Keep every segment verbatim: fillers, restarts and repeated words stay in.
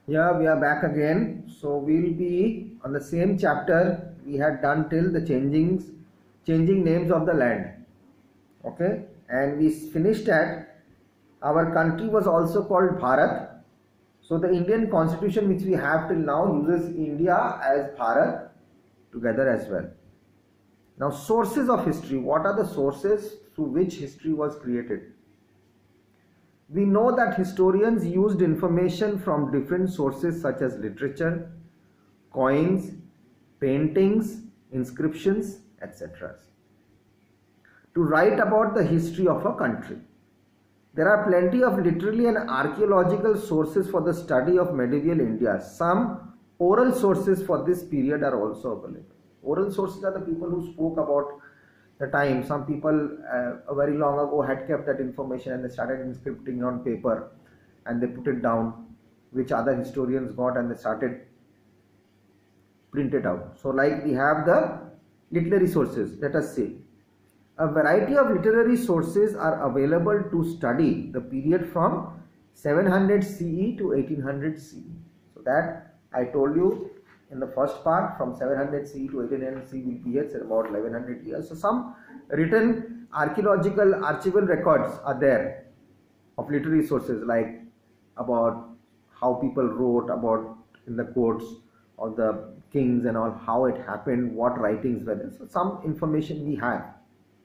Here we are back again. So we'll be on the same chapter we had done till the changings, changing names of the land. Okay, and we finished at our country was also called Bharat. So the Indian constitution which we have till now uses India as Bharat together as well. Now sources of history. What are the sources through which history was created? We know that historians used information from different sources such as literature, coins, paintings, inscriptions, et cetera to write about the history of a country. There are plenty of literary and archaeological sources for the study of medieval India. Some oral sources for this period are also available. Oral sources are the people who spoke about the time. Some people uh, very long ago had kept that information and they started inscripting on paper and they put it down, which other historians got and they started print it out. So like we have the literary sources, let us see. A variety of literary sources are available to study the period from seven hundred C E to eighteen hundred C E. So that I told you in the first part, from seven hundred C E to eighteen hundred C E will be here, it's about eleven hundred years. So some written archaeological archival records are there of literary sources, like about how people wrote about in the courts of the kings and all, how it happened, what writings were there. So some information we have.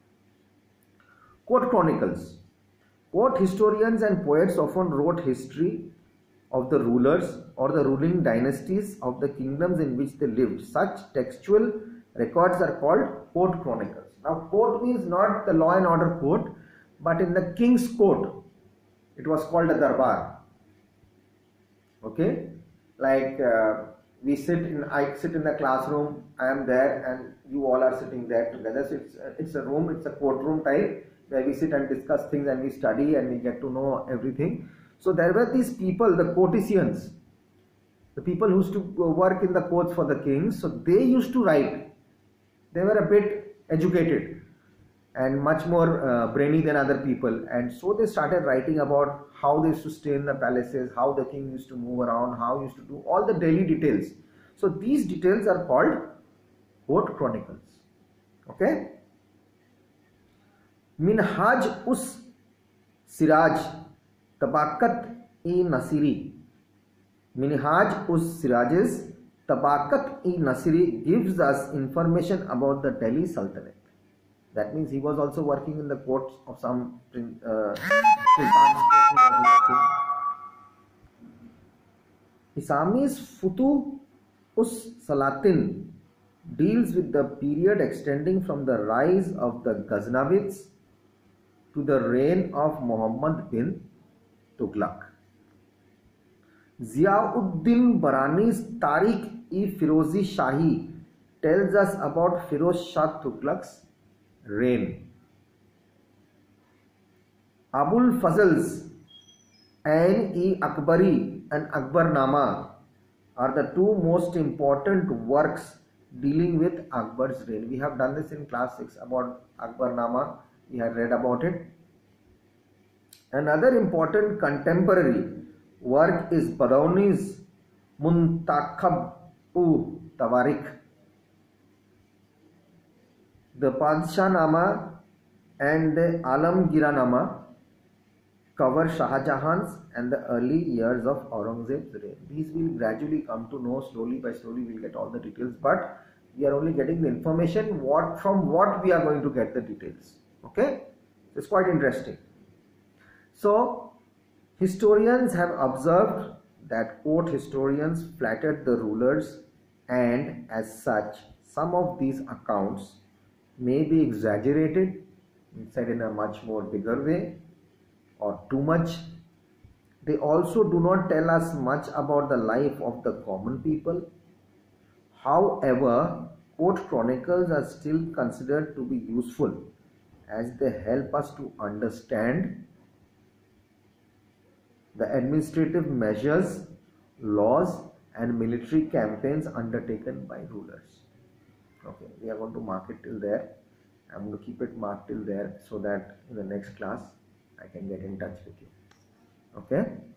Court chronicles. Court historians and poets often wrote history of the rulers or the ruling dynasties of the kingdoms in which they lived. Such textual records are called court chronicles. Now court means not the law and order court, but in the king's court it was called a darbar. Okay, like uh, we sit in, I sit in the classroom, I am there and you all are sitting there together. So it's, it's a room, it's a courtroom type where we sit and discuss things and we study and we get to know everything. So there were these people, the courtesians, the people who used to work in the courts for the kings. So they used to write. They were a bit educated and much more uh, brainy than other people. And so they started writing about how they used to stay in the palaces, how the king used to move around, how he used to do all the daily details. So these details are called court chronicles. Okay. Minhaj us Siraj Tabakat-e-Nasiri. Minhaj us Siraj's Tabakat-e-Nasiri gives us information about the Delhi Sultanate. That means he was also working in the courts of some uh, sultans. Isami's Futu us Salatin deals with the period extending from the rise of the Ghaznavids to the reign of Muhammad bin Tughlaq. Ziauddin Barani's Tariq-e-Firozi Shahi tells us about Firoz Shah Tughlaq's reign. Abul Fazl's Ain-e-Akbari and Akbarnama are the two most important works dealing with Akbar's reign. We have done this in class six about Akbarnama. We had read about it. Another important contemporary work is Badauni's Muntakhab-u Tawarikh. The Padshah-nama and the Alamgir-nama cover Shah Jahan's and the early years of Aurangzeb's reign. These will gradually come to know, slowly by slowly we will get all the details, but we are only getting the information what from what we are going to get the details. Okay, it's quite interesting. So historians have observed that court historians flattered the rulers, and as such some of these accounts may be exaggerated, said in a much more bigger way, or too much. They also do not tell us much about the life of the common people. However, court chronicles are still considered to be useful as they help us to understand the administrative measures, laws and military campaigns undertaken by rulers. Okay, we are going to mark it till there. I am going to keep it marked till there so that in the next class I can get in touch with you. Okay.